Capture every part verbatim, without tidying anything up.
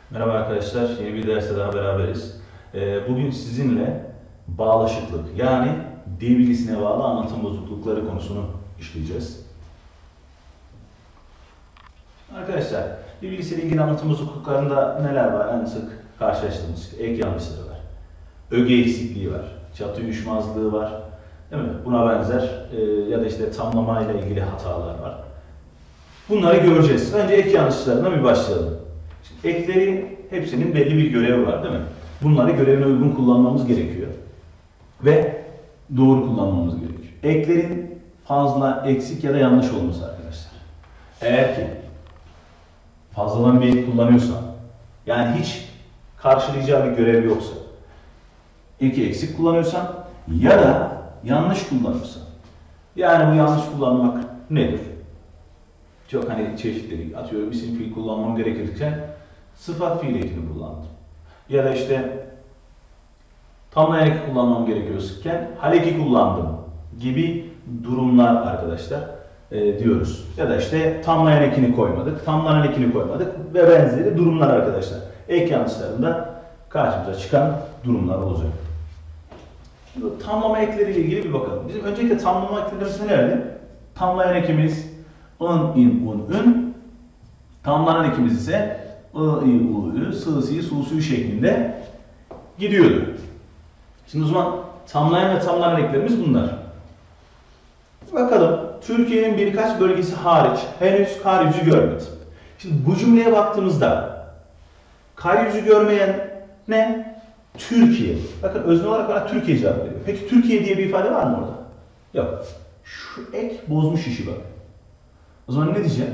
Merhaba arkadaşlar, yeni bir derste daha beraberiz. Bugün sizinle bağlaşıklık yani dil bilgisine bağlı anlatım bozuklukları konusunu işleyeceğiz. Arkadaşlar, dil bilgisiyle ilgili anlatım bozukluklarında neler var? En sık karşılaştığımız ek yanlışları var, öge eksikliği var, çatı uyuşmazlığı var, değil mi? Buna benzer ya da işte tamlama ile ilgili hatalar var. Bunları göreceğiz. Önce ek yanlışlarına bir başlayalım. Şimdi ekleri hepsinin belli bir görevi var, değil mi? Bunları görevine uygun kullanmamız gerekiyor. Ve doğru kullanmamız gerekiyor. Eklerin fazla, eksik ya da yanlış olması arkadaşlar. Eğer ki fazladan bir ek kullanıyorsan, yani hiç karşılayacağı bir görev yoksa, eki eksik kullanıyorsan ya da yanlış kullanıyorsan, yani bu yanlış kullanmak nedir? Çok hani çeşitlilik, atıyorum isim fiil kullanmam gerekirken sıfat fiil ekini kullandım. Ya da işte tamlayan eki kullanmam gerekiyorken hal eki kullandım gibi durumlar arkadaşlar e, diyoruz. Ya da işte tamlayan ekini koymadık, tamlanan ekini koymadık ve benzeri durumlar arkadaşlar. Ek yanlışlarında karşımıza çıkan durumlar olacak. Şimdi tamlama ekleriyle ilgili bir bakalım. Bizim öncelikle tamlama eklerimiz nelerdi? Tamlayan ekimiz ın, in, un, ün. Tamlanan ekimiz ise ı, i, u, ü, sı, si, su, su şeklinde gidiyordu. Şimdi o zaman tamlayan ve tamlanan eklerimiz bunlar. Bakalım, Türkiye'nin birkaç bölgesi hariç henüz kar yüzü görmedi. Şimdi bu cümleye baktığımızda kar yüzü görmeyen ne? Türkiye. Bakın özne olarak bana Türkiye cevap veriyor. Peki Türkiye diye bir ifade var mı orada? Yok. Şu ek bozmuş işi bak. O zaman ne diyeceğim?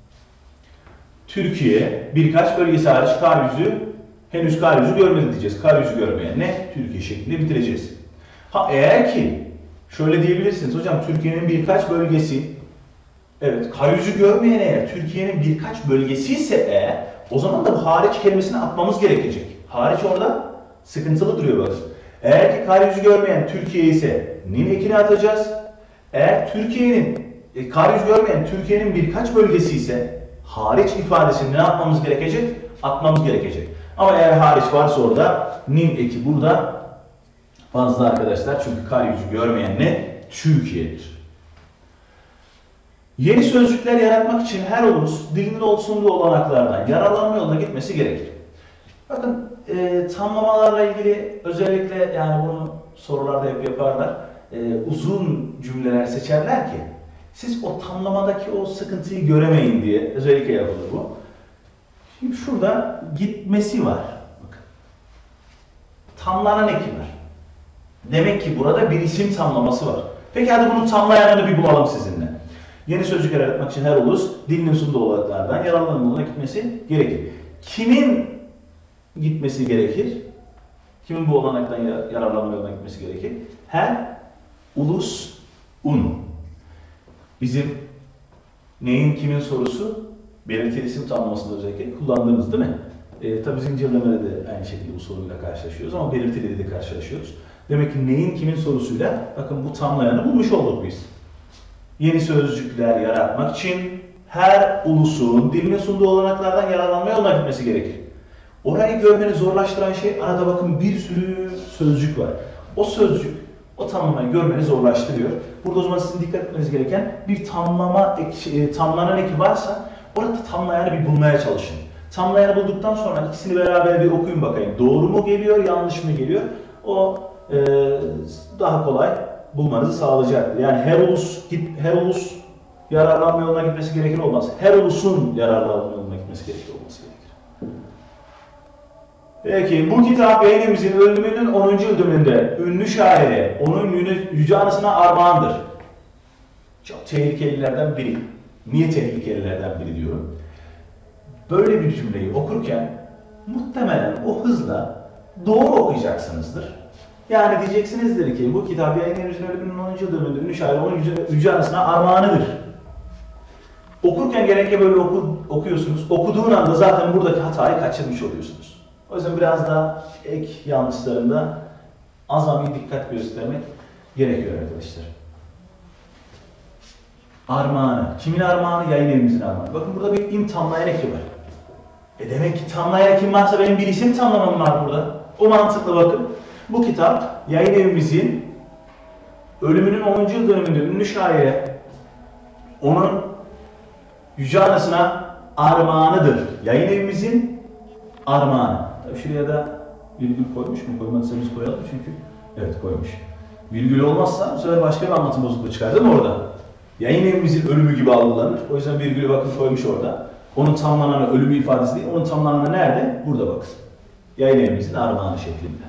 Türkiye birkaç bölgesi hariç kar yüzü henüz kar yüzü görmedi diyeceğiz. Kar yüzü görmeyen ne? Türkiye şeklinde bitireceğiz. Ha eğer ki şöyle diyebilirsiniz hocam, Türkiye'nin birkaç bölgesi, evet, kar yüzü görmeyen eğer Türkiye'nin birkaç bölgesi ise eğer, o zaman da bu hariç kelimesini atmamız gerekecek. Hariç orada sıkıntılı duruyor bakın. Eğer ki kar yüzü görmeyen Türkiye ise nin ekini atacağız. Eğer Türkiye'nin e, kar yüzü görmeyen Türkiye'nin birkaç bölgesi ise hariç ifadesini ne yapmamız gerekecek? Atmamız gerekecek. Ama eğer hariç varsa orada nin eki burada fazla arkadaşlar. Çünkü kar yüzü görmeyen ne? Türkiye'dir. Yeni sözcükler yaratmak için her ulus dilinin olsunduğu olanaklardan yararlanma yoluna gitmesi gerekir. Bakın e, tamlamalarla ilgili özellikle, yani bunu sorularda hep yaparlar. E, uzun cümleler seçerler ki siz o tamlamadaki o sıkıntıyı göremeyin diye özellikle yapılır bu. Şimdi şurada gitmesi var. Bakın. Tamlanan eki var. Demek ki burada bir isim tamlaması var. Peki hadi bunun tamlayanını bir bulalım sizinle. Yeni sözcükler yaratmak için her ulus dilinin sunduğu olanaklardan yararlanma yoluna gitmesi gerekir. Kimin gitmesi gerekir? Kimin bu olanaktan yararlanma yoluna gitmesi gerekir? Her ulus un. Bizim neyin kimin sorusu belirtili isim tamlamasında özellikle kullandığımız, değil mi? E, tabii zincirlemede de aynı şekilde bu soruyla karşılaşıyoruz ama belirtili de karşılaşıyoruz. Demek ki neyin kimin sorusuyla bakın bu tamlayanı bulmuş olduk biz. Yeni sözcükler yaratmak için her ulusun dilinin sunduğu olanaklardan yararlanma yoluna gitmesi gerekir. Orayı görmeni zorlaştıran şey, arada bakın bir sürü sözcük var. O sözcük o tamlamayı görmeni zorlaştırıyor. Burada o zaman sizin dikkat etmeniz gereken bir tamlama, ek, tamlanan eki varsa orada tamlayanı bir bulmaya çalışın. Tamlayanı bulduktan sonra ikisini beraber bir okuyun bakayım. Doğru mu geliyor, yanlış mı geliyor? O e, daha kolay bulmanızı sağlayacaktır. Yani her ulus git, her ulus yararlanma yoluna gitmesi gerekir olmaz. Her ulusun yararlanma yoluna gitmesi gerekir olması gerekir. Peki bu kitap Beynemizin ölümünün onuncu yıl dönümünde ünlü şaire, onun yüce anısına armağandır. Çok tehlikelilerden biri. Niye tehlikelilerden biri diyorum? Böyle bir cümleyi okurken muhtemelen o hızla doğru okuyacaksınızdır. Yani diyeceksinizdir ki bu kitap Beynemizin ölümünün onuncu yıl dönümünde ünlü şaire, onun yüce, yüce anısına armağanıdır. Okurken genellikle böyle oku, okuyorsunuz. Okuduğun anda zaten buradaki hatayı kaçırmış oluyorsunuz. O yüzden biraz daha ek yanlışlarında azami dikkat göstermek gerekiyor arkadaşlar. Armağanı. Kimin armağanı? Yayın evimizin armağanı. Bakın burada bir im tamlayan eki var. E demek ki tamlayan ekim varsa benim bir isim tamlamam var burada. O mantıkla bakın. Bu kitap yayın evimizin ölümünün onuncu yıl dönümünde ünlü şaire onun yüce anasına armağanıdır. Yayın evimizin armağanı. Tabii şuraya da virgül koymuş mu? Koymadıysa biz koyalım çünkü. Evet koymuş. Virgül olmazsa bu sefer başka bir anlatım bozukluğu çıkar değil mi orada? Yayın evimizin ölümü gibi algılanır. O yüzden virgülü bakın koymuş orada. Onun tamlananı ölümü ifadesi değil. Onun tamlananı nerede? Burada bakın. Yayın evimizin armağanı şeklinde.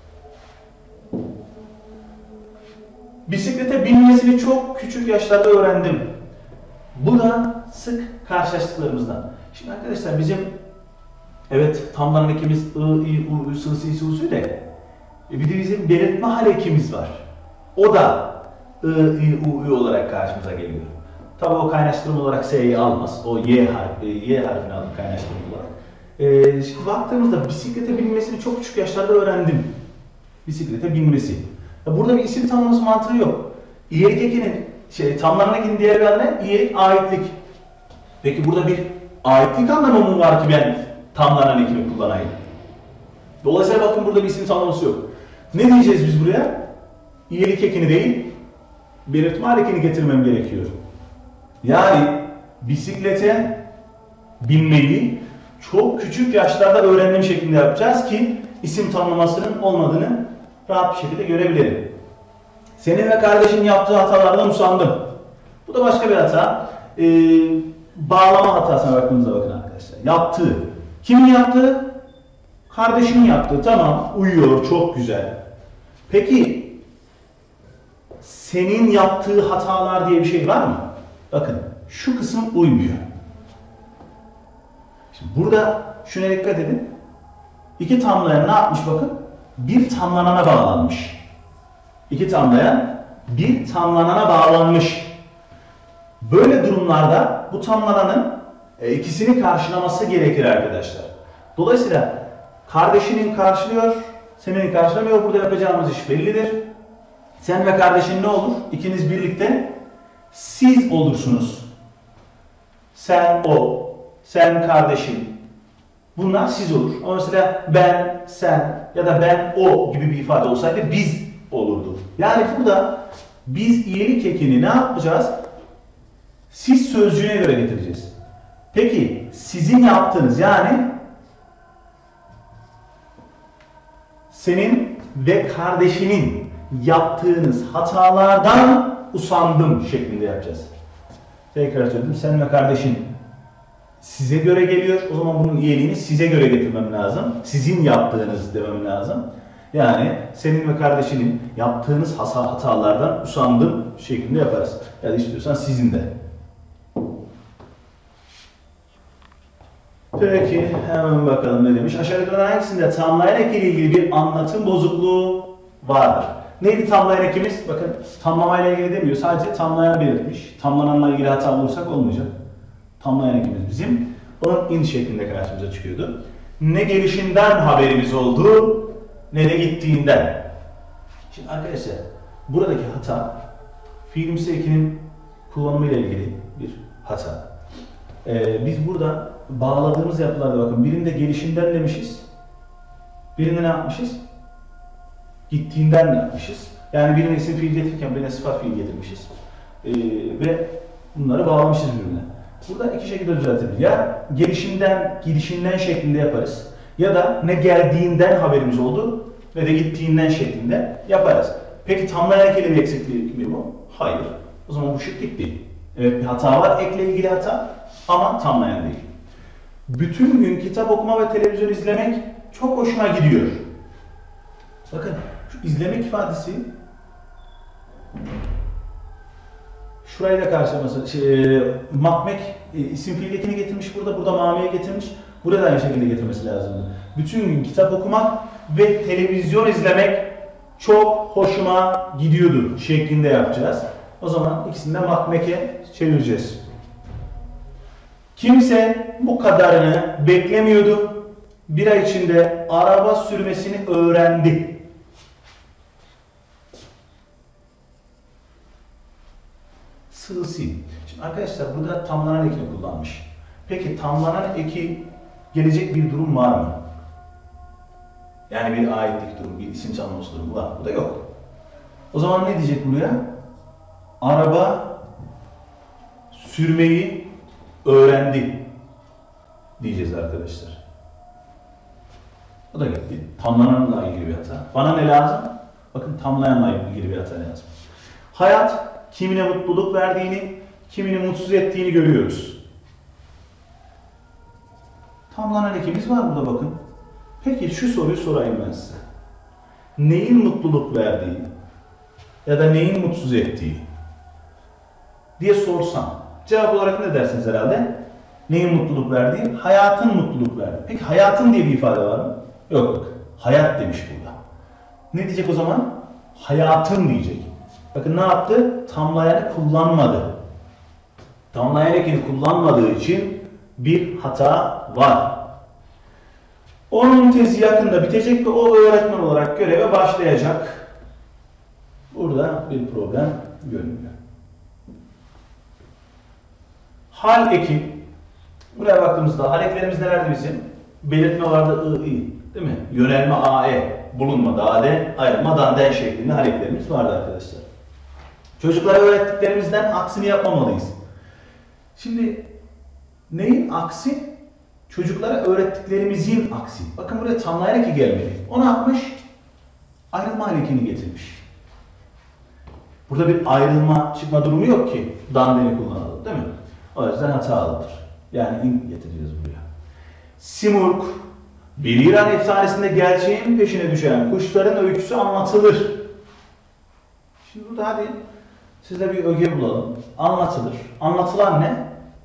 Bisiklete binmesini çok küçük yaşlarda öğrendim. Bu da sık karşılaştıklarımızdan. Şimdi arkadaşlar bizim evet tamlanan ekimiz I, I, U, Ü, S, S, S, U, de e bir de bizim belirtme hal ekimiz var. O da I, I, U, Ü olarak karşımıza geliyor. Tabi o kaynaştırma olarak S'yi almaz. O Y harfi, Y harfini alır kaynaştırma olarak. Ee, şimdi baktığımızda bisiklete binmesini çok küçük yaşlarda öğrendim. Bisiklete binmesi. Ya burada bir isim tanımlaması mantığı yok. İyelik ekinin, şey, tamlanan ekinin diğer bir adı ne? İyelik, aitlik. Peki burada bir aitlik anlamı mı var ki ben tamlanan ekini kullanayım? Dolayısıyla bakın burada bir isim tanımlaması yok. Ne diyeceğiz biz buraya? İyelik ekini değil, belirtme hal ekini getirmem gerekiyor. Yani bisiklete binmeyi çok küçük yaşlarda öğrendiğim şeklinde yapacağız ki isim tanımlamasının olmadığını rahat bir şekilde görebilirim. Senin ve kardeşin yaptığı hatalardan usandım. Bu da başka bir hata. Ee, bağlama hatasına baktığımızda bakın arkadaşlar. Yaptığı. Kimin yaptığı? Kardeşinin yaptığı. Tamam, uyuyor, çok güzel. Peki senin yaptığı hatalar diye bir şey var mı? Bakın şu kısım uymuyor. Şimdi burada şuna dikkat edin. İki tamlayan ne yapmış bakın? Bir tamlanana bağlanmış. İki tamlayan bir tamlanana bağlanmış. Böyle durumlarda bu tamlananın e, ikisini karşılaması gerekir arkadaşlar. Dolayısıyla kardeşinin karşılıyor, senin karşılamıyor. Burada yapacağımız iş bellidir. Sen ve kardeşin ne olur? İkiniz birlikte siz olursunuz. Sen o, sen kardeşin. Bunlar siz olur. Ama mesela ben, sen ya da ben, o gibi bir ifade olsaydı biz olurdu. Yani burada biz iyilik ekini ne yapacağız? Siz sözcüğüne göre getireceğiz. Peki sizin yaptığınız yani senin ve kardeşinin yaptığınız hatalardan usandım şeklinde yapacağız. Tekrar söyledim. Sen ve kardeşin size göre geliyor. O zaman bunun iyiliğini size göre getirmem lazım. Sizin yaptığınız demem lazım. Yani senin ve kardeşinin yaptığınız hatalardan usandım şeklinde yaparız. Ya da istiyorsan sizin de. Peki hemen bakalım ne demiş. Aşağıdakilerden hangisinde tamlayan eki ile ilgili bir anlatım bozukluğu vardır? Neydi tamlayan ekimiz? Bakın tamlamayla ilgili demiyor. Sadece tamlayan belirtmiş. Tamlananla ilgili hata bulursak olmayacak. Tamlayan ekimiz bizim. Onun in şeklinde karşımıza çıkıyordu. Ne gelişinden haberimiz oldu, ne de gittiğinden. Şimdi arkadaşlar buradaki hata fiilimsi ekinin kullanımıyla ilgili bir hata. Ee, biz burada bağladığımız yapılarda bakın birinde gelişinden demişiz. Birinde ne yapmışız? Gittiğinden yapmışız. Yani birine isim fiil getirirken birine sıfat fiil getirmişiz. Ee, ve bunları bağlamışız birbirine. Burada iki şekilde düzeltilir. Ya gelişinden, gidişinden şeklinde yaparız. Ya da ne geldiğinden haberimiz oldu ve de gittiğinden şeklinde yaparız. Peki tamlayan ekle bir eksikliği mi bu? Hayır. O zaman bu şık gitti. Evet bir hata var, ekle ilgili hata ama tamlayan değil. Bütün gün kitap okuma ve televizyon izlemek çok hoşuma gidiyor. Bakın şu izlemek ifadesi şurayı da karşılaması, şey, makmek e, isim fiil ekini getirmiş burada, burada mamiye getirmiş. Burada da aynı şekilde getirmesi lazımdı. Bütün gün kitap okumak ve televizyon izlemek çok hoşuma gidiyordu şeklinde yapacağız. O zaman ikisini de makmeke çevireceğiz. Kimse bu kadarını beklemiyordu. Bir ay içinde araba sürmesini öğrendi. Sığsi. Şimdi arkadaşlar burada tamlanan ekini kullanmış. Peki tamlanan eki gelecek bir durum var mı? Yani bir aitlik durumu, bir isim tanımlaması durumu var. Bu da yok. O zaman ne diyecek buraya? Araba sürmeyi öğrendi diyeceğiz arkadaşlar. O da gitti. Tamlananla ilgili bir hata. Bana ne lazım? Bakın tamlayanla ilgili bir hata lazım. Hayat kimine mutluluk verdiğini, kimini mutsuz ettiğini görüyoruz. Tamlanan ekimiz var burada bakın. Peki şu soruyu sorayım ben size. Neyin mutluluk verdiği ya da neyin mutsuz ettiği diye sorsam cevap olarak ne dersiniz herhalde? Neyin mutluluk verdiği? Hayatın mutluluk verdiği. Peki hayatın diye bir ifade var mı? Yok yok. Hayat demiş burada. Ne diyecek o zaman? Hayatın diyecek. Bakın ne yaptı? Tamlayanı kullanmadı. Tamlayan ekini kullanmadığı için bir hata var. Onun tezi yakında bitecek ve o öğretmen olarak göreve başlayacak. Burada bir problem görünüyor. Hal eki. Buraya baktığımızda hal eklerimiz nelerdi bizim? Belirtme vardı I, I. Değil mi? Yönelme A, E. Bulunma, da, D, ayrılma, dan, den şeklinde hal eklerimiz vardı arkadaşlar. Çocuklara öğrettiklerimizden aksini yapmamalıyız. Şimdi neyin aksi? Çocuklara öğrettiklerimizin aksi. Bakın buraya tamlayan eki gelmedi. O ne yapmış? Ayrılma hal ekini getirmiş. Burada bir ayrılma çıkma durumu yok ki. Dan, deni kullanalım değil mi? O yüzden hatalıdır. Yani in getireceğiz buraya. Simurg, bir İran efsanesinde gerçeğin peşine düşen kuşların öyküsü anlatılır. Şimdi burada hadi size bir öge bulalım. Anlatılır. Anlatılan ne?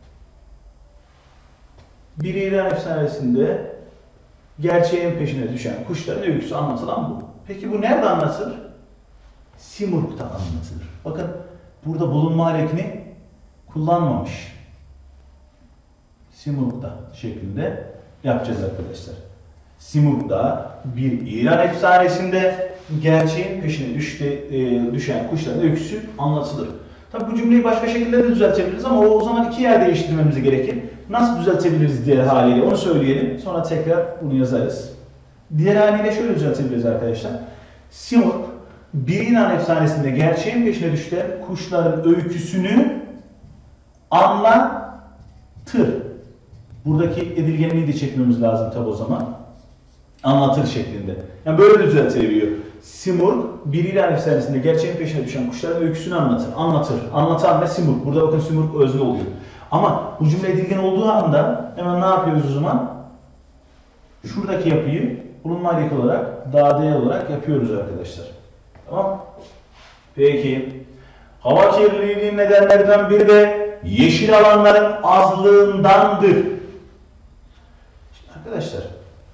Bir İran efsanesinde gerçeğin peşine düşen kuşların öyküsü anlatılan bu. Peki bu nerede anlatılır? Simurg'da anlatılır. Bakın burada bulunma halekini kullanmamış. Simurg'da şeklinde yapacağız arkadaşlar. Simurg'da bir İran efsanesinde gerçeğin peşine düştü, e, düşen kuşların öyküsü anlatılır. Tabi bu cümleyi başka şekilde de düzeltebiliriz ama o, o zaman iki yer değiştirmemiz gerekir. Nasıl düzeltebiliriz diğer haliyle onu söyleyelim. Sonra tekrar bunu yazarız. Diğer haliyle şöyle düzeltebiliriz arkadaşlar. Simurg bir İran efsanesinde gerçeğin peşine düşen kuşların öyküsünü anlatır. Buradaki edilgenliği de çekmemiz lazım tabi o zaman. Anlatır şeklinde. Yani böyle düzeltiliyor. Simurg bir İran efsanesinde gerçeğin peşine düşen kuşların öyküsünü anlatır. Anlatır. Anlatan ve Simurg. Burada bakın Simurg özne oluyor. Ama bu cümle edilgen olduğu anda hemen ne yapıyoruz o zaman? Şuradaki yapıyı bulunma haleki olarak, dade olarak yapıyoruz arkadaşlar. Tamam. Peki. Hava kirliliğinin nedenlerinden biri de yeşil alanların azlığındandır. Şimdi arkadaşlar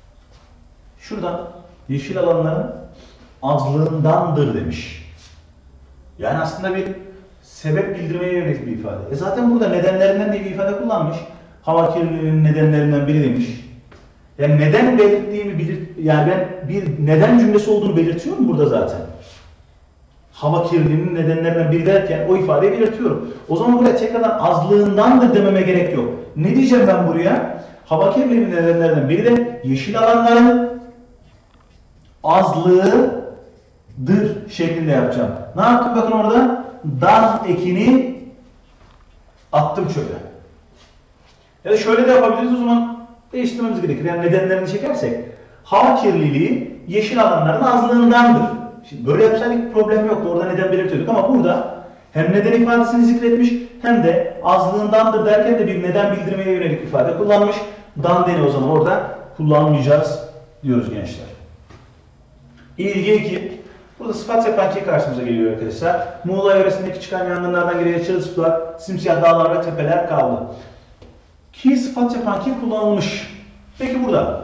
şuradan yeşil alanların azlığındandır demiş. Yani aslında bir sebep bildirmeye yönelik bir ifade. E zaten burada nedenlerinden diye bir ifade kullanmış. Hava kirliliğinin nedenlerinden biri demiş. Yani neden belirttiğimi bilir, yani ben bir neden cümlesi olduğunu belirtiyorum burada zaten. Hava kirliliğinin nedenlerinden biri derken o ifadeyi belirtiyorum. O zaman buraya tekrardan azlığındandır dememe gerek yok. Ne diyeceğim ben buraya? Hava kirliliğinin nedenlerinden biri de yeşil alanların azlığıdır şeklinde yapacağım. Ne yaptım bakın orada? Dan ekini attım şöyle. Ya da şöyle de yapabiliriz o zaman değiştirmemiz gerekir. Yani nedenlerini çekersek hava kirliliği yeşil alanların azlığındandır. Şimdi böyle yapsaydık problem yoktu. Orada neden belirtiyorduk ama burada hem neden ifadesini zikretmiş hem de azlığındandır derken de bir neden bildirmeye yönelik ifade kullanmış. Dan deni o zaman orada kullanmayacağız diyoruz gençler. İlgi iki. Burada sıfat yapan ki karşımıza geliyor arkadaşlar. Muğla yöresindeki çıkan yangınlardan geriye çırılçıklar, simsiyah dağlar ve tepeler kaldı. Ki sıfat yapan ki kullanılmış. Peki burada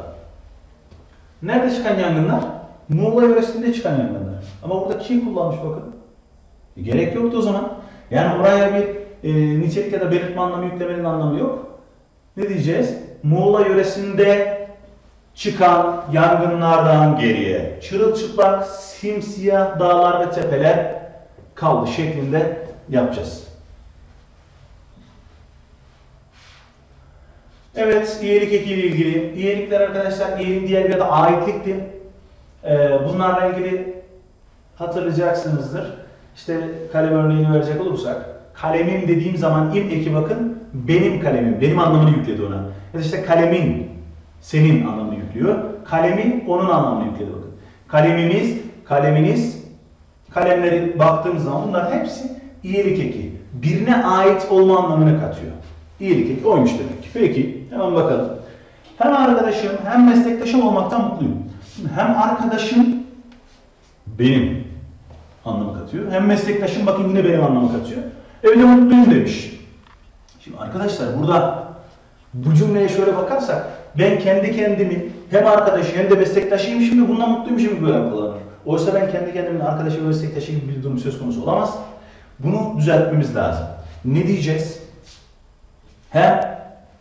nerede çıkan yangınlar? Muğla yöresinde çıkan yangınlar. Ama burada ki kullanmış bakın. E, gerek yoktu o zaman. Yani oraya bir e, nitelik ya da belirtme anlamı yüklemenin anlamı yok. Ne diyeceğiz? Muğla yöresinde çıkan yangınlardan geriye çırılçıplak, simsiyah dağlar ve tepeler kaldı şeklinde yapacağız. Evet, iyilik eki ile ilgili. İyilikler arkadaşlar, iyiliğin diğer bir adı aitlikti. Ee, bunlarla ilgili hatırlayacaksınızdır. İşte kalem örneğini verecek olursak, kalemim dediğim zaman im eki bakın, benim kalemim, benim anlamını yükledi ona. Ya da işte kalemin, senin anlamını yüklüyor. Kalemi, onun anlamını yükledi bakın. Kalemimiz, kaleminiz, kalemleri baktığımız zaman bunlar hepsi iyilik eki. Birine ait olma anlamını katıyor. İyilik eki oymuş demek. Peki, hemen bakalım. Hem arkadaşım hem meslektaşım olmaktan mutluyum. Şimdi hem arkadaşım benim anlamı katıyor. Hem meslektaşım bakın yine benim anlamı katıyor. Evde mutluyum demiş. Şimdi arkadaşlar burada bu cümleye şöyle bakarsak ben kendi kendimi hem arkadaşı hem de meslektaşıyım şimdi bundan mutluymuşum gibi böyle kullanır. Oysa ben kendi kendimin arkadaşı ve meslektaşı gibi bir durum söz konusu olamaz. Bunu düzeltmemiz lazım. Ne diyeceğiz? Hem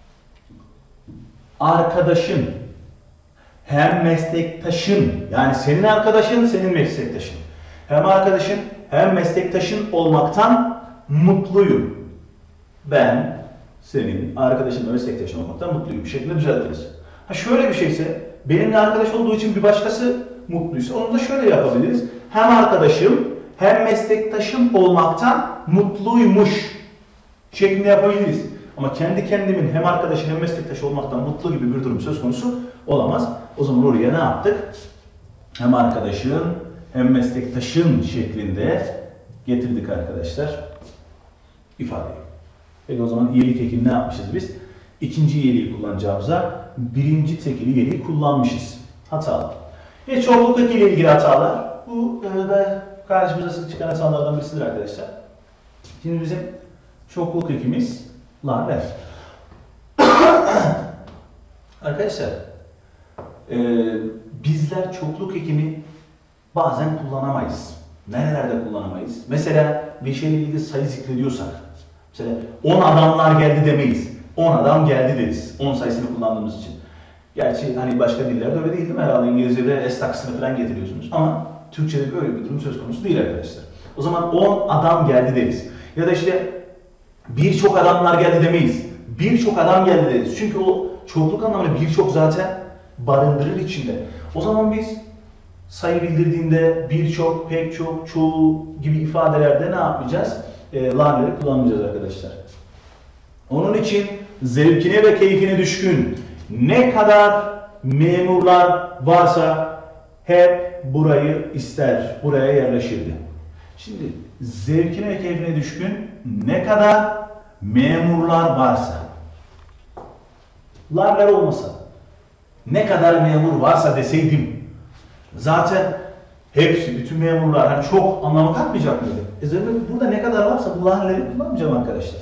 arkadaşın hem meslektaşın, yani senin arkadaşın, senin meslektaşın. Hem arkadaşın hem meslektaşın olmaktan mutluyum. Ben senin arkadaşın ve meslektaşın olmaktan mutluyum şeklinde düzeltiriz. Ha şöyle bir şeyse, benimle arkadaş olduğu için bir başkası mutluysa onu da şöyle yapabiliriz. Hem arkadaşım hem meslektaşım olmaktan mutluymuş şeklinde yapabiliriz. Ama kendi kendimin hem arkadaşı hem meslektaşı olmaktan mutlu gibi bir durum söz konusu olamaz. O zaman oraya ne yaptık? Hem arkadaşın hem meslektaşın şeklinde getirdik arkadaşlar ifadeyi. Peki o zaman iyilik ekini ne yapmışız biz? İkinci iyiliği kullanacağımıza birinci tekil iyiliği kullanmışız. Hatalı. Ve çokluk eki ile ilgili hatalar. Bu e, da karşımıza sık çıkan hatalardan birisidir arkadaşlar. Şimdi bizim çokluk ekimiz lar ver. Arkadaşlar e, bizler çokluk ekini bazen kullanamayız. Nerelerde kullanamayız? Mesela bir şeyle ilgili sayı zikrediyorsak, mesela on adamlar geldi demeyiz. on adam geldi deriz. on sayısını kullandığımız için. Gerçi hani başka dillerde öyle değil değil mi? Herhalde İngilizce'de s taksını falan getiriyorsunuz. Ama Türkçe'de böyle bir durum söz konusu değil arkadaşlar. O zaman on adam geldi deriz. Ya da işte birçok adamlar geldi demeyiz. Birçok adam geldi deriz. Çünkü o çokluk anlamında birçok zaten barındırır içinde. O zaman biz sayı bildirdiğinde birçok, pek çok, çoğu gibi ifadelerde ne yapmayacağız? E, larları kullanmayacağız arkadaşlar. Onun için zevkine ve keyfine düşkün ne kadar memurlar varsa hep burayı ister, buraya yerleşirdi. Şimdi zevkine ve keyfine düşkün ne kadar memurlar varsa, larlar olmasa, ne kadar memur varsa deseydim, zaten hepsi, bütün memurlar hani çok anlamı katmayacak mıydı? E zaten burada ne kadar varsa bu larları kullanmayacağım arkadaşlar.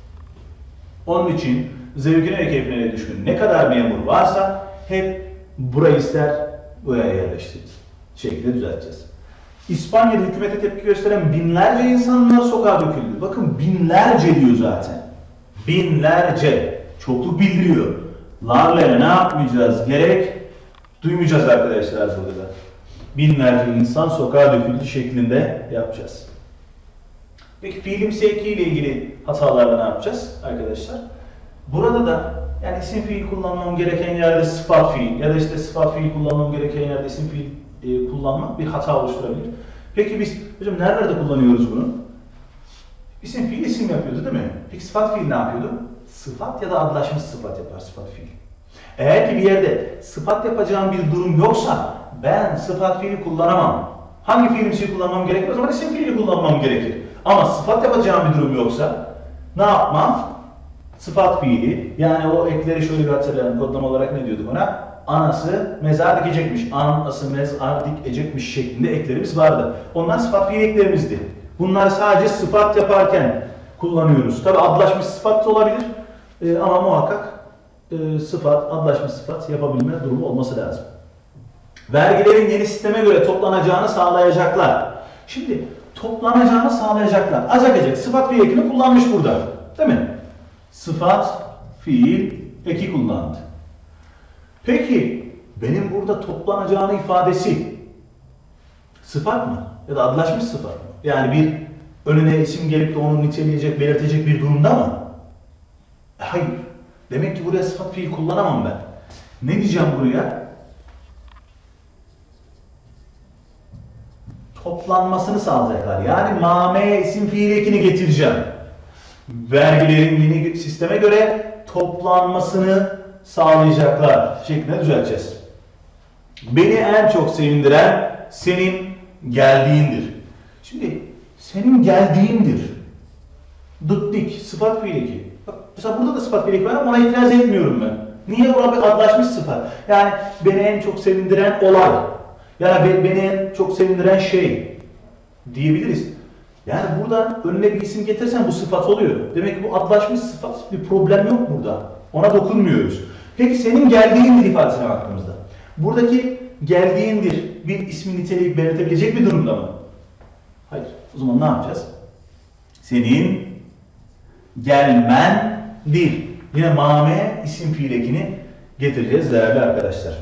Onun için zevkine ve keyfine düşkün ne kadar memur varsa hep burayı ister, buraya yerleştirir şekilde düzelteceğiz. İspanya'da hükümete tepki gösteren binlerce insanlar sokağa döküldü. Bakın binlerce diyor zaten. Binlerce. Çokluk bildiriyor. Larlara ne yapmayacağız? Gerek duymayacağız arkadaşlar burada da. Binlerce insan sokağa döküldü şeklinde yapacağız. Peki fiilimsi eki ile ilgili hatalarla ne yapacağız arkadaşlar? Burada da yani isim fiil kullanmam gereken yerde sıfat fiil ya da işte sıfat fiil kullanmam gereken yerde isim fiil e, kullanmak bir hata oluşturabilir. Peki biz hocam nerelerde kullanıyoruz bunu? İsim fiil isim yapıyordu değil mi? Peki sıfat fiil ne yapıyordu? Sıfat ya da adlaşmış sıfat yapar sıfat fiil. Eğer ki bir yerde sıfat yapacağım bir durum yoksa ben sıfat fiili kullanamam. Hangi fiilimsi kullanmam gerekir? O zaman isim fiili kullanmam gerekir. Ama sıfat yapacağım bir durum yoksa ne yapmam? Sıfat fiili, yani o ekleri şöyle bir hatırlayalım, kodlama olarak ne diyorduk ona? Anası mezar dikecekmiş, anası mezar dikecekmiş şeklinde eklerimiz vardı. Onlar sıfat fiil eklerimizdi. Bunları sadece sıfat yaparken kullanıyoruz. Tabi adlaşmış sıfat da olabilir ee, ama muhakkak e, sıfat, adlaşmış sıfat yapabilme durumu olması lazım. Vergilerin yeni sisteme göre toplanacağını sağlayacaklar. Şimdi toplanacağını sağlayacaklar. Acak ecek sıfat fiil ekini kullanmış burada. Değil mi? Sıfat fiil eki kullandı. Peki benim burada toplanacağını ifadesi sıfat mı? Ya da adlaşmış sıfat mı? Yani bir önüne isim gelip de onu niteleyecek, belirtecek bir durumda mı? Hayır. Demek ki buraya sıfat fiil kullanamam ben. Ne diyeceğim buraya? Toplanmasını sağlayacaklar. Yani mame isim fiil ekini getireceğim. Vergilerin yeni sisteme göre toplanmasını sağlayacaklar şeklinde düzelteceğiz. Beni en çok sevindiren senin geldiğindir. Şimdi senin geldiğindir. Dıktik, sıfat fiil eki. Bak mesela burada da sıfat fiil eki var ama ona itiraz etmiyorum ben. Niye? Orada bir adlaşmış sıfat. Yani beni en çok sevindiren olay. Yani beni en çok sevindiren şey diyebiliriz. Yani burada önüne bir isim getirsen bu sıfat oluyor. Demek ki bu adlaşmış sıfat, bir problem yok burada. Ona dokunmuyoruz. Peki senin geldiğindir ifadesine baktığımızda. Buradaki geldiğindir bir ismin niteliği belirtebilecek bir durumda mı? Hayır. O zaman ne yapacağız? Senin gelmendir. Yine mame isim fiil ekini getireceğiz değerli arkadaşlar.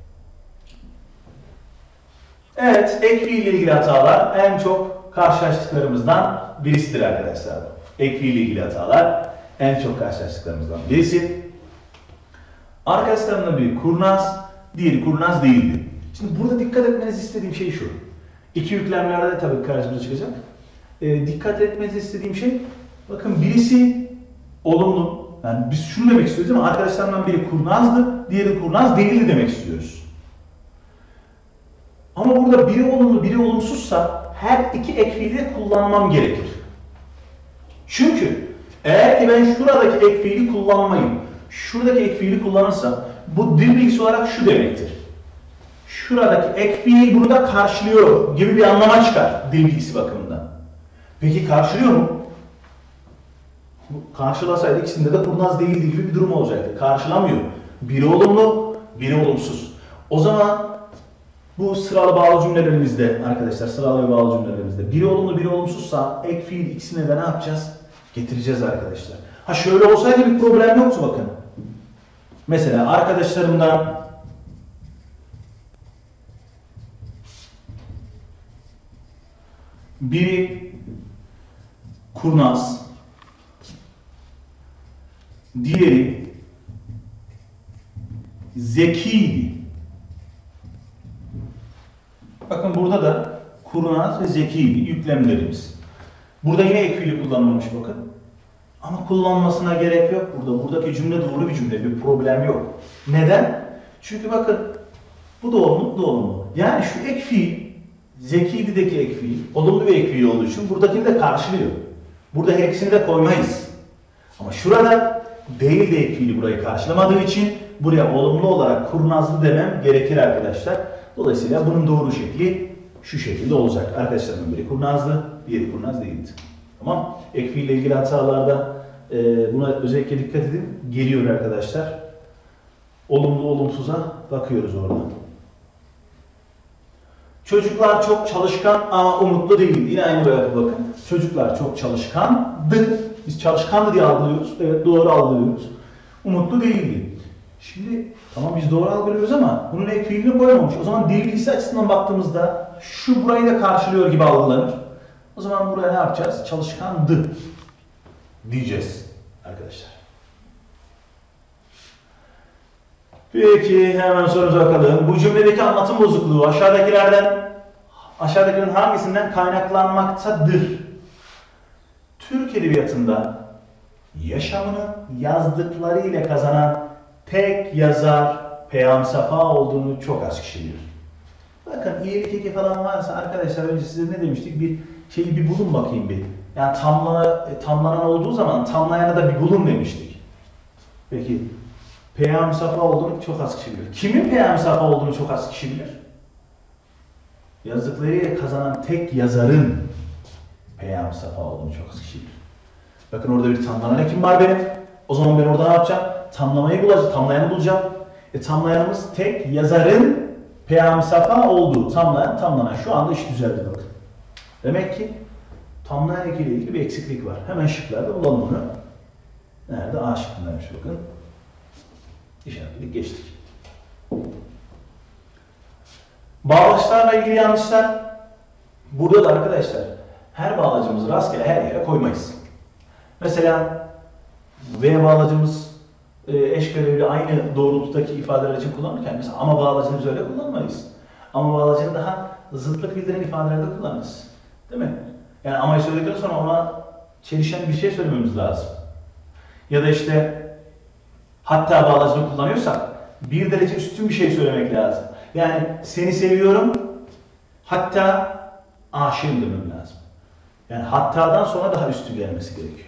Evet, ek fiil ile ilgili hatalar en çok karşılaştıklarımızdan birisidir arkadaşlar. Ek fiil ile ilgili hatalar en çok karşılaştıklarımızdan birisi. Arkadaşlarımla biri kurnaz, diğeri kurnaz değildi. Şimdi burada dikkat etmenizi istediğim şey şu. İki yüklemlerde de tabii karşımıza çıkacak. E, dikkat etmenizi istediğim şey, bakın birisi olumlu. Yani biz şunu demek istiyoruz değil mi? Arkadaşlarımdan biri kurnazdı, diğeri kurnaz değildi demek istiyoruz. Ama burada biri olumlu, biri olumsuzsa her iki ek fiili de kullanmam gerekir. Çünkü eğer ki ben şuradaki ek fiili kullanmayayım, şuradaki ek fiili kullanırsam bu dil bilgisi olarak şu demektir. Şuradaki ek fiil bunu da karşılıyor gibi bir anlama çıkar dil bilgisi bakımından. Peki karşılıyor mu? Karşılasaydı ikisinde de kurnaz değildi gibi bir durum olacaktı. Karşılamıyor. Biri olumlu, biri olumsuz. O zaman bu sıralı bağlı cümlelerimizde arkadaşlar, sıralı ve bağlı cümlelerimizde biri olumlu, biri olumsuzsa ek fiil ikisine de ne yapacağız? Getireceğiz arkadaşlar. Ha şöyle olsaydı bir problem yoktu bakın. Mesela arkadaşlarımdan biri kurnaz, diğeri zekiydi. Bakın burada da kurnaz ve zekiydi yüklemlerimiz. Burada yine ek fiili kullanılmamış bakın. Ama kullanmasına gerek yok burada. Buradaki cümle doğru bir cümle, bir problem yok. Neden? Çünkü bakın bu da olumlu, bu da olumlu. Yani şu ek fiil, zekiydi'deki ek fiil, olumlu bir ek fiil olduğu için buradakini de karşılıyor. Burada her ikisini de koymayız. Ama şurada değil de ek fiili burayı karşılamadığı için buraya olumlu olarak kurnazlı demem gerekir arkadaşlar. Dolayısıyla bunun doğru şekli şu şekilde olacak. Arkadaşlarımın biri kurnazlı, diğeri kurnaz değildi. Tamam. Ek fiille ilgili hatalarda e, buna özellikle dikkat edin. Geliyor arkadaşlar. Olumlu olumsuza bakıyoruz orada. Çocuklar çok çalışkan ama umutlu değil. Yine aynı böyle bakın. Çocuklar çok çalışkandı. Biz çalışkandı diye algılıyoruz. Evet doğru algılıyoruz. Umutlu değildi. Şimdi tamam biz doğru algılıyoruz ama bunun ek fiilini koymamış. O zaman dil bilgisi açısından baktığımızda şu burayı da karşılıyor gibi algılanır. O zaman buraya ne yapacağız? Çalışkandı diyeceğiz arkadaşlar. Peki hemen sorumuza bakalım. Bu cümledeki anlatım bozukluğu aşağıdakilerden aşağıdakilerin hangisinden kaynaklanmaktadır? Türk edebiyatında yaşamını yazdıklarıyla kazanan tek yazar Peyami Safa olduğunu çok az kişi bilir. Bakın iyilik eki falan varsa arkadaşlar önce size ne demiştik? Bir şeyi bir bulun bakayım bir. Yani tamlana, tamlanan olduğu zaman tamlayanı da bir bulun demiştik. Peki Peyami Safa olduğunu çok az kişi bilir. Kimin Peyami Safa olduğunu çok az kişi bilir? Yazdıklarıyla kazanan tek yazarın Peyami Safa olduğunu çok az kişi bilir. Bakın orada bir tamlanan ekim var benim. O zaman ben orada ne yapacağım? Tamlamayı bulacağım, tamlayanı bulacağım. E tamlayanımız tek yazarın Peyami Safa olduğu. Tamlayan, tamlanan. Şu anda iş düzeldi bakın. Demek ki tamlayan ekiyle ilgili bir eksiklik var. Hemen şıklarda bulalım onu. Nerede? A şıkkındaymış bakın. İşaretledik geçtik. Bağlaçlarla ilgili yanlışlar. Burada da arkadaşlar her bağlacımızı rastgele her yere koymayız. Mesela V bağlacımız e, eş görevli aynı doğrultudaki ifadeler için kullanırken mesela ama bağlacını biz öyle kullanmayız. Ama bağlacını daha zıtlık bildiren ifadelerde kullanırız. Değil mi? Yani amayı söyledikten sonra ona çelişen bir şey söylememiz lazım. Ya da işte hatta bağlacını kullanıyorsak bir derece üstün bir şey söylemek lazım. Yani seni seviyorum hatta aşığım demem lazım. Yani hattadan sonra daha üstü gelmesi gerekiyor.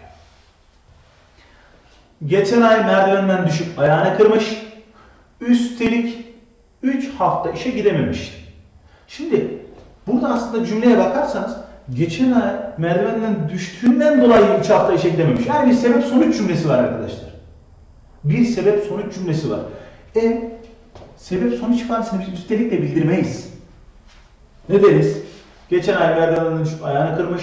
Geçen ay merdivenden düşüp ayağını kırmış, üstelik üç hafta işe gidememişti. Şimdi burada aslında cümleye bakarsanız geçen ay merdivenden düştüğünden dolayı üç hafta işe gidememiş. Yani bir sebep sonuç cümlesi var arkadaşlar. Bir sebep sonuç cümlesi var. E sebep sonuç ifadesini biz üstelik de bildirmeyiz. Ne deriz? Geçen ay merdivenden düşüp ayağını kırmış.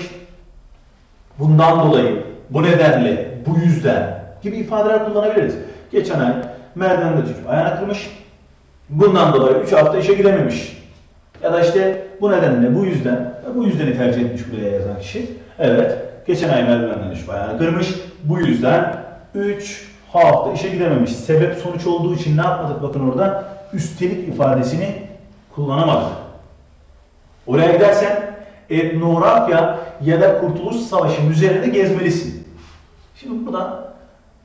Bundan dolayı, bu nedenle, bu yüzden gibi ifadeler kullanabiliriz. Geçen ay merdivenden düşüp ayağını kırmış. Bundan dolayı üç hafta işe gidememiş. Ya da işte bu nedenle, bu yüzden, bu yüzdeni tercih etmiş buraya yazan kişi. Evet, geçen ay merdivenden düşüp ayağını kırmış. Bu yüzden üç hafta işe gidememiş. Sebep sonuç olduğu için ne yapmadık? Bakın orada üstelik ifadesini kullanamadık. Oraya gidersen etnografya ya da Kurtuluş Savaşı müzelerinde gezmelisin. Şimdi burada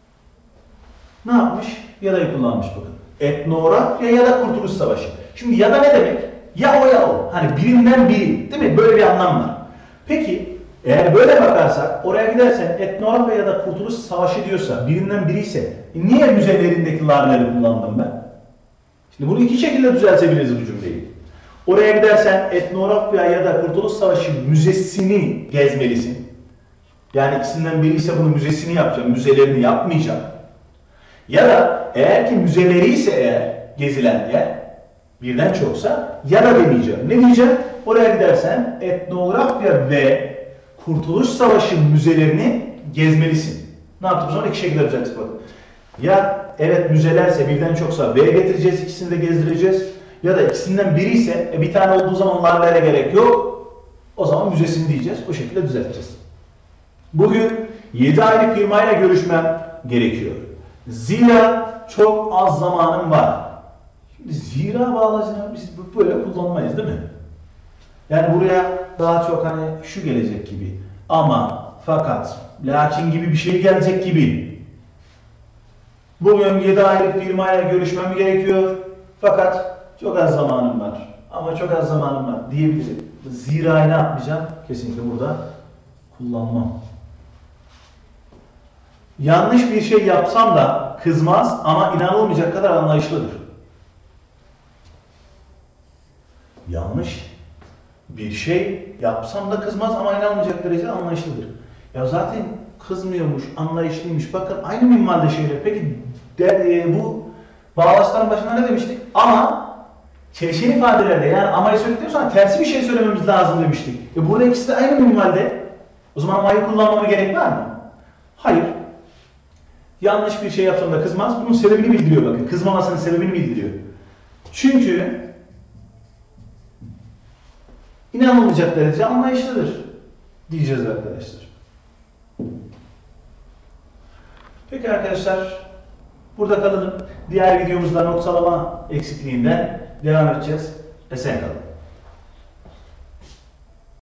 ne yapmış? Ya da'yı kullanmış bakın. Etnografya ya da Kurtuluş Savaşı. Şimdi ya da ne demek? Ya o ya o. Hani birinden biri. Değil mi? Böyle bir anlam var. Peki eğer böyle bakarsak oraya gidersen etnografya ya da Kurtuluş Savaşı diyorsa birinden biri ise e niye müzelerindeki larları kullandım ben? Şimdi bunu iki şekilde düzeltebiliriz bu cümleyi. Oraya gidersen etnografya ya da Kurtuluş Savaşı müzesini gezmelisin. Yani ikisinden biri ise bunu müzesini yapacağım, müzelerini yapmayacağım. Ya da eğer ki müzeleri ise eğer gezilen yer birden çoksa ya da demeyeceğim. Ne diyeceğim? Oraya gidersen etnografya ve Kurtuluş Savaşı müzelerini gezmelisin. Ne yaptık? O zaman iki şekilde yapacaksın bakın. Ya evet müzelerse birden çoksa B'ye getireceğiz, ikisini de gezdireceğiz. Ya da ikisinden biri ise e, bir tane olduğu zaman larlara gerek yok. O zaman müzesini diyeceğiz. O şekilde düzelteceğiz. Bugün yedi aylık firmayla görüşmem gerekiyor. Zira çok az zamanım var. Şimdi zira bağlacını biz böyle kullanmayız değil mi? Yani buraya daha çok hani şu gelecek gibi. Ama, fakat, lakin gibi bir şey gelecek gibi. Bugün yedi aylık firmayla görüşmem gerekiyor. Fakat çok az zamanım var. Ama çok az zamanım var diyebilirim. Zira'yı ne yapmayacağım? Kesinlikle burada kullanmam. Yanlış bir şey yapsam da kızmaz ama inanılmayacak kadar anlayışlıdır. Yanlış bir şey yapsam da kızmaz ama inanılmayacak derecede anlayışlıdır. Ya zaten kızmıyormuş, anlayışlıymış. Bakın aynı minvalde şeyler. Peki de, e, bu bağlaçların başında ne demiştik? Ama çelişen ifadelerde yani amayı söyledikten sonra tersi bir şey söylememiz lazım demiştik. E burada ikisi de aynı minvalde. O zaman amayı kullanmama gerek var mı? Hayır. Yanlış bir şey yapsam da kızmaz. Bunun sebebini bildiriyor bakın. Kızmamasının sebebini bildiriyor. Çünkü inanılmayacak derece anlayışlıdır diyeceğiz arkadaşlar. Peki arkadaşlar burada kalalım. Diğer videomuzda noktalama eksikliğinden devam edeceğiz. Esen kalın.